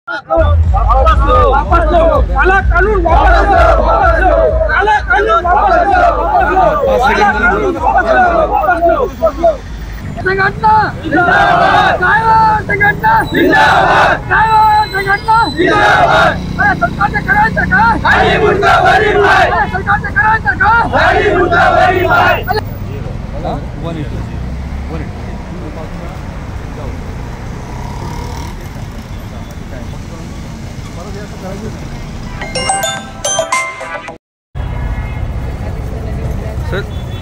वापस लो, वापस लो, काला कानून वापस लो, वापस लो, काला कानून वापस लो, वापस लो, काला कानून वापस लो, वापस लो, वापस लो। संघटना जिंदाबाद, कायम संघटना जिंदाबाद, कायम संघटना जिंदाबाद। अरे सरकारने करायचं काय? खाली मुंडा वरी पाय। अरे सरकारने करायचं काय? खाली मुंडा वरी पाय। सर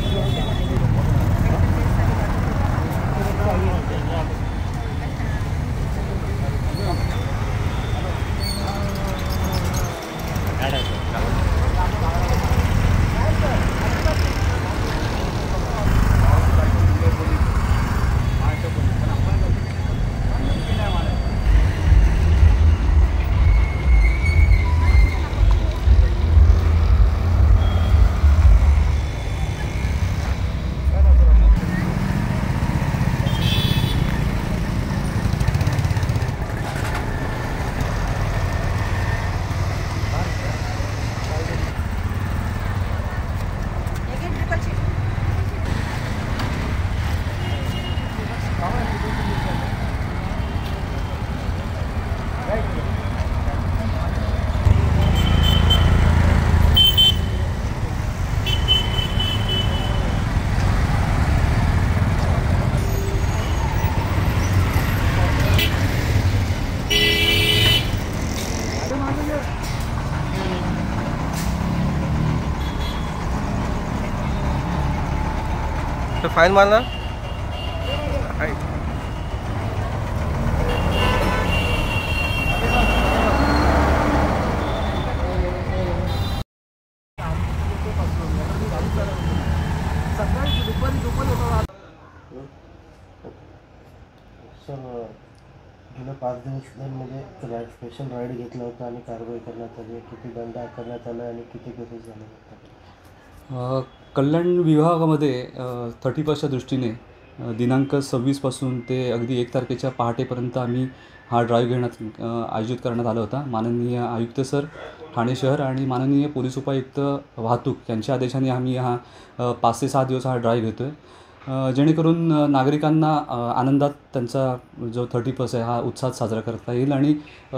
फाइन मारना सर गेल्या 5 दिवसांमध्ये स्पेशल राईड घेतला होता आणि कारवाई करण्यात आली. किती दंड आकारण्यात आला आणि किती केसेस झाले? कल्याण विभागामध्ये 31च्या दृष्टीने दिनांक 26पासून ते अगदी 1 तारखेच्या पहाटेपर्यंत आम्ही हा ड्राईव्ह आयोजित करण्यात आला होता. माननीय आयुक्त सर ठाणे शहर आणि माननीय पोलीस उपायुक्त वाहतूक यांच्या आदेशाने आम्ही हा 5 ते 6 दिवस हा ड्राईव्ह घेतो आहे, जेणेकरून नागरिकांना आनंदात त्यांचा जो 30+ आहे हा उत्साहात साजरा करता येईल आणि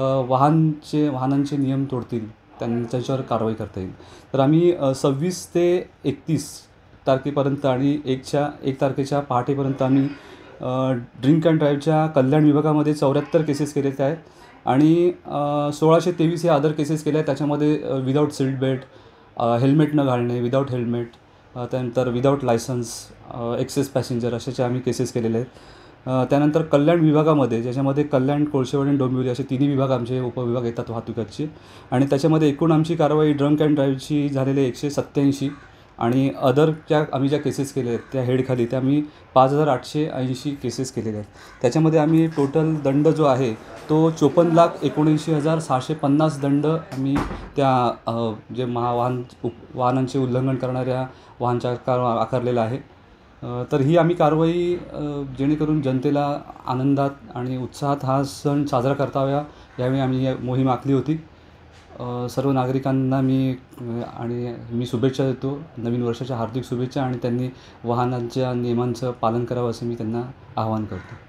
वाहनांचे नियम तोडतील त्यांच्यावर कारवाई करता येईल. तर आम्ही 26 ते 31 तारखेपर्यंत आणि 1 तारखेच्या पहाटेपर्यंत आम्ही ड्रिंक अँड ड्राईव्हच्या कल्याण विभागामध्ये 74 केसेस केलेले आहेत आणि 1623 हे अदर केसेस केले आहेत. त्याच्यामध्ये विदाऊट सीट बेल्ट, हेल्मेट न घालणे, विदाऊट हेल्मेट, त्यानंतर विदाऊट लायसन्स, एक्सेस पॅसेंजर अशाचे आम्ही केसेस केलेले आहेत. त्यानंतर कल्याण विभागामध्ये ज्याच्यामध्ये कल्याण, कोळशेवाडी आणि डोंबिवली असे तिन्ही विभाग आमचे उपविभाग येतात वाहतुकीचे आणि त्याच्यामध्ये एकूण आमची कारवाई ड्रंक अँड ड्राईव्हची झालेले 187 आणि अदरच्या आम्ही ज्या केसेस केल्या आहेत त्या हेडखाली त्या आम्ही 5880 केसेस केलेल्या आहेत. त्याच्यामध्ये आम्ही टोटल दंड जो आहे तो 54,79,650 दंड आम्ही त्या जे वाहनांचे उल्लंघन करणाऱ्या वाहनचालकांवर आकारलेला आहे. तर ही आम्ही कारवाई जेणेकरून जनतेला आनंदात आणि उत्साहात हा सण साजरा करता यावेळी आम्ही मोहीम आखली होती. सर्व नागरिकांना मी शुभेच्छा देतो, नवीन वर्षाच्या हार्दिक शुभेच्छा, आणि त्यांनी वाहनांच्या नियमांचं पालन करावं असं मी त्यांना आवाहन करतो.